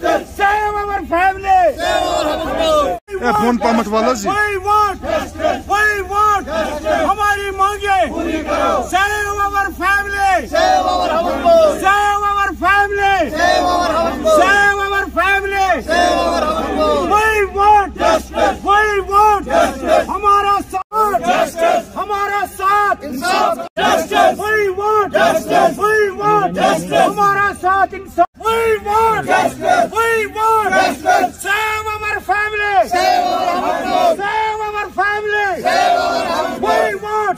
Save our family. Phone पामट वाला जी। We want हमारी मांगे। Save our family. Save our family. Save our family. We want हमारा साथ, हमारा साथ। We want हमारा साथ इंसाफ। We want save our family. Save our family. We want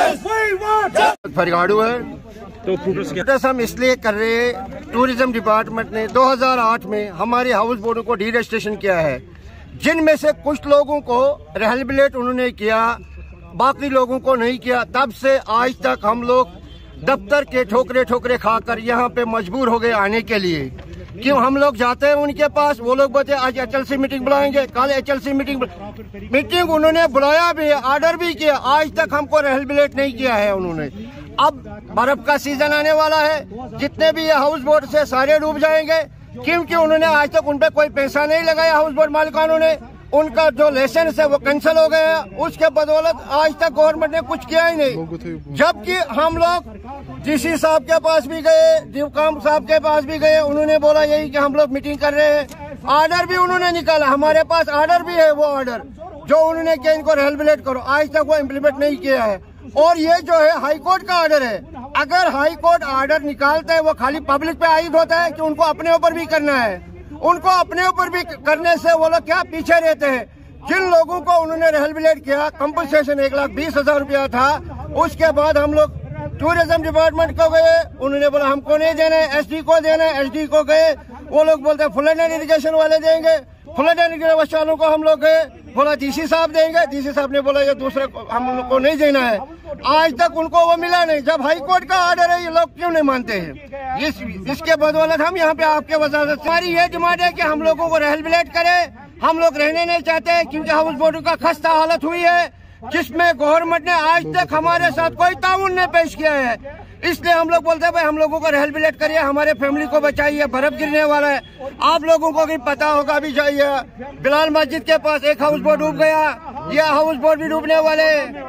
फरियाडू है तो प्रोटेस्ट हम इसलिए कर रहे हैं, टूरिज्म डिपार्टमेंट ने 2008 में हमारे हाउस बोटों को डीरजिस्ट्रेशन किया है, जिनमें से कुछ लोगों को रिहेबिलिटेट उन्होंने किया, बाकी लोगों को नहीं किया। तब से आज तक हम लोग दफ्तर के ठोकरे खाकर यहाँ पे मजबूर हो गए आने के लिए। क्यों हम लोग जाते हैं उनके पास, वो लोग बोलते हैं आज HLC मीटिंग बुलाएंगे, कल HLC मीटिंग उन्होंने बुलाया भी है, ऑर्डर भी किया, आज तक हमको रिहेबिलिटेट नहीं किया है उन्होंने। अब बर्फ का सीजन आने वाला है, जितने भी ये हाउस बोट से सारे डूब जाएंगे, क्योंकि उन्होंने आज तक उन पे कोई पैसा नहीं लगाया। हाउस बोट मालिकानों ने उनका जो लाइसेंस है वो कैंसिल हो गया है, उसके बदौलत आज तक गवर्नमेंट ने कुछ किया ही नहीं। जबकि हम लोग DC साहब के पास भी गए, डीवकाम साहब के पास भी गए, उन्होंने बोला यही कि हम लोग मीटिंग कर रहे हैं। ऑर्डर भी उन्होंने निकाला, हमारे पास ऑर्डर भी है, वो ऑर्डर जो उन्होंने किया इनको रिहेबिलिटेट करो, आज तक वो इम्प्लीमेंट नहीं किया है। और ये जो है हाई कोर्ट का ऑर्डर है, अगर हाई कोर्ट ऑर्डर निकालता है वो खाली पब्लिक पे आयद होता है कि उनको अपने ऊपर भी करना है। उनको अपने ऊपर भी करने से वो लोग क्या पीछे रहते हैं। जिन लोगों को उन्होंने रिहेबिलिटेट किया, कंपनसेशन 1,20,000 रुपया था, उसके बाद हम लोग टूरिज्म डिपार्टमेंट को गए, उन्होंने बोला हमको नहीं देना है, SD को देना है। SD को गए, वो लोग बोलते हैं फ्लड एंड इरिगेशन वाले देंगे, फ्लड एंड इरिगेशन वालों को हम लोग गए, बोला DC साहब देंगे, DC साहब ने बोला ये दूसरे को हम लोग को नहीं देना है। आज तक उनको वो मिला नहीं। जब हाई कोर्ट का ऑर्डर है, ये लोग क्यों नहीं मानते हैं? इसके बदौलत हम यहाँ पे आपके वजारत हमारी ये डिमांड है कि हम लोगों को रिहेबिलिटेट करें। हम लोग रहने नहीं चाहते, क्योंकि हाउस बोटों का खस्ता हालत हुई है, जिसमें गवर्नमेंट ने आज तक हमारे साथ कोई ताउन नहीं पेश किया है। इसलिए हम लोग बोलते हैं भाई हम लोगों को रिहेबिलिटेट करिए, हमारे फैमिली को बचाइए, बर्फ गिरने वाला है। आप लोगों को भी पता होगा, अभी जाइए बिलाल मस्जिद के पास एक हाउस बोट डूब गया, यह हाउस बोट भी डूबने वाले।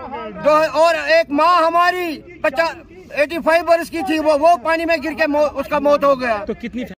और एक माँ हमारी 85 वर्ष की थी, वो पानी में गिर के उसका मौत हो गया। तो कितनी